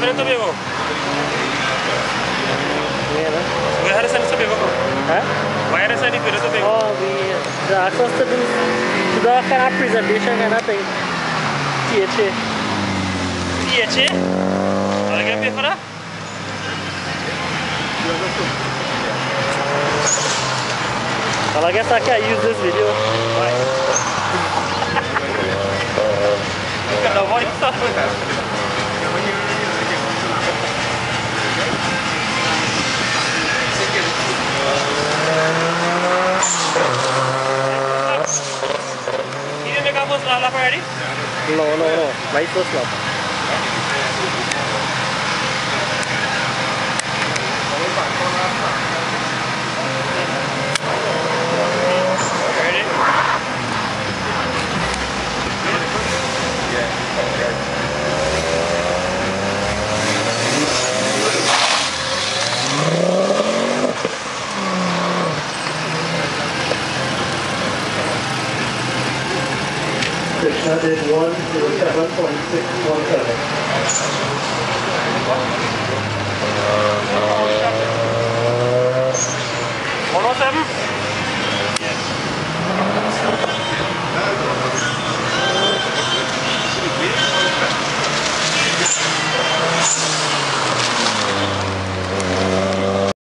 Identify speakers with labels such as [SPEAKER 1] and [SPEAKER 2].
[SPEAKER 1] sana tu bego. Where sana tu bego?
[SPEAKER 2] Huh?
[SPEAKER 1] Where sana ni tu bego?
[SPEAKER 2] Oh, the access to the kind of presentation kind of thing. THA.
[SPEAKER 1] THA? Are you pay for that?
[SPEAKER 2] Well, I guess I can't use this video.
[SPEAKER 1] Why? Look at the voice stuff. You didn't make up those lap already?
[SPEAKER 2] No. Right first lap.
[SPEAKER 1] Ready?
[SPEAKER 3] Six 107.617.